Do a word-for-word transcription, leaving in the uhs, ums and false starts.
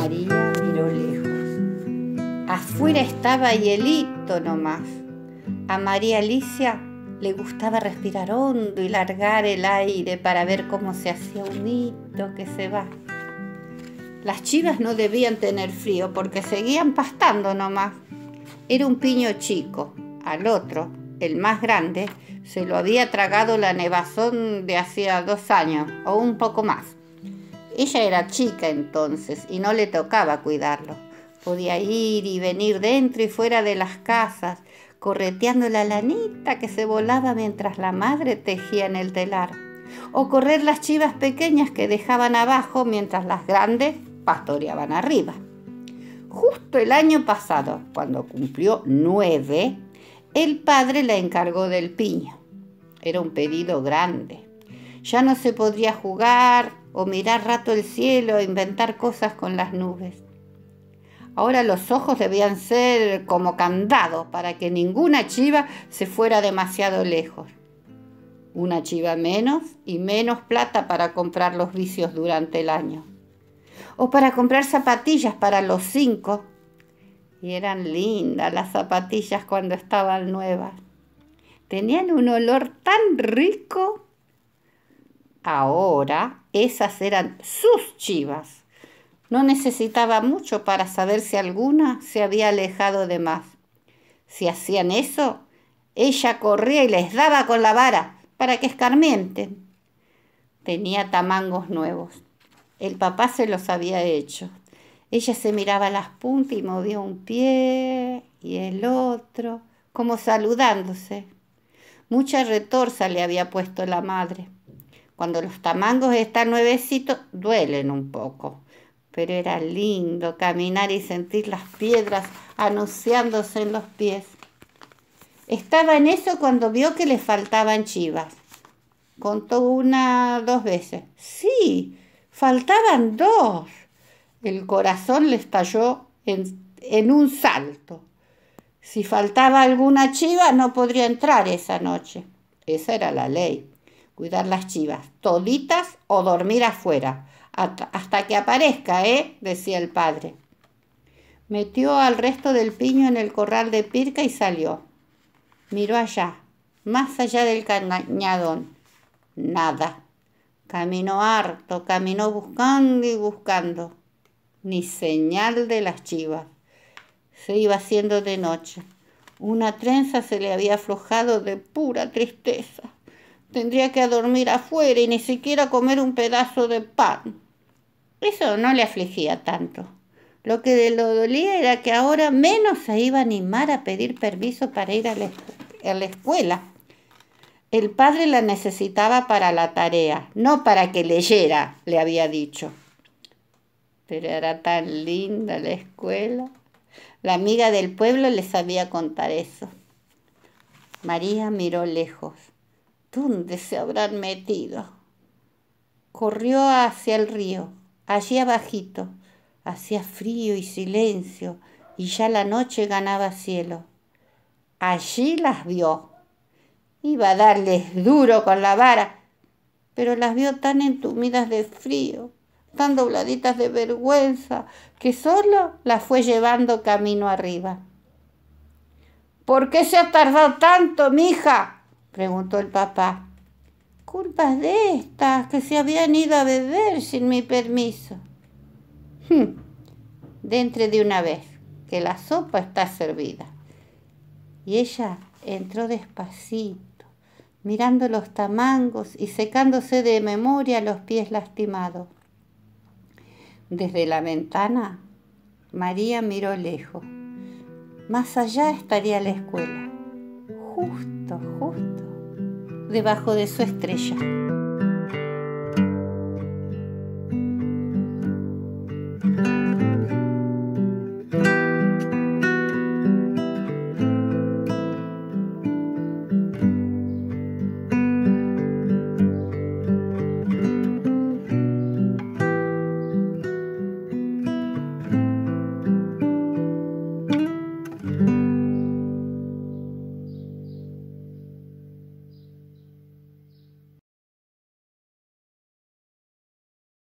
María miró lejos. Afuera estaba hielito nomás. A María Alicia le gustaba respirar hondo y largar el aire para ver cómo se hacía un hito que se va. Las chivas no debían tener frío porque seguían pastando nomás. Era un piño chico. Al otro, el más grande, se lo había tragado la nevazón de hacía dos años o un poco más. Ella era chica entonces y no le tocaba cuidarlo. Podía ir y venir dentro y fuera de las casas, correteando la lanita que se volaba mientras la madre tejía en el telar, o correr las chivas pequeñas que dejaban abajo mientras las grandes pastoreaban arriba. Justo el año pasado, cuando cumplió nueve, el padre la encargó del piño. Era un pedido grande. Ya no se podría jugar o mirar rato el cielo o inventar cosas con las nubes. Ahora los ojos debían ser como candados para que ninguna chiva se fuera demasiado lejos. Una chiva menos y menos plata para comprar los vicios durante el año. O para comprar zapatillas para los cinco. Y eran lindas las zapatillas cuando estaban nuevas. Tenían un olor tan rico. Ahora esas eran sus chivas. No necesitaba mucho para saber si alguna se había alejado de más. Si hacían eso, ella corría y les daba con la vara para que escarmienten. Tenía tamangos nuevos. El papá se los había hecho. Ella se miraba las puntas y movía un pie y el otro, como saludándose. Mucha retorza le había puesto la madre. Cuando los tamangos están nuevecitos, duelen un poco. Pero era lindo caminar y sentir las piedras anunciándose en los pies. Estaba en eso cuando vio que le faltaban chivas. Contó una, dos veces. Sí, faltaban dos. El corazón le estalló en, en un salto. Si faltaba alguna chiva, no podría entrar esa noche. Esa era la ley. Cuidar las chivas, toditas o dormir afuera, hasta, hasta que aparezca, ¿eh?, decía el padre. Metió al resto del piño en el corral de Pirca y salió. Miró allá, más allá del cañadón. Nada. Caminó harto, caminó buscando y buscando. Ni señal de las chivas. Se iba haciendo de noche. Una trenza se le había aflojado de pura tristeza. Tendría que dormir afuera y ni siquiera comer un pedazo de pan. Eso no le afligía tanto. Lo que le dolía era que ahora menos se iba a animar a pedir permiso para ir a la, a la escuela. El padre la necesitaba para la tarea, no para que leyera, le había dicho. Pero era tan linda la escuela. La amiga del pueblo le sabía contar eso. María miró lejos. ¿Dónde se habrán metido? Corrió hacia el río, allí abajito. Hacía frío y silencio, y ya la noche ganaba cielo. Allí las vio. Iba a darles duro con la vara, pero las vio tan entumidas de frío, tan dobladitas de vergüenza, que solo las fue llevando camino arriba. ¿Por qué se ha tardado tanto, mija?, preguntó el papá. Culpas de estas, que se habían ido a beber sin mi permiso. Hm, Dentre de una vez, que la sopa está servida. Y ella entró despacito, mirando los tamangos y secándose de memoria los pies lastimados. Desde la ventana, María miró lejos. Más allá estaría la escuela, justo, justo, debajo de su estrella.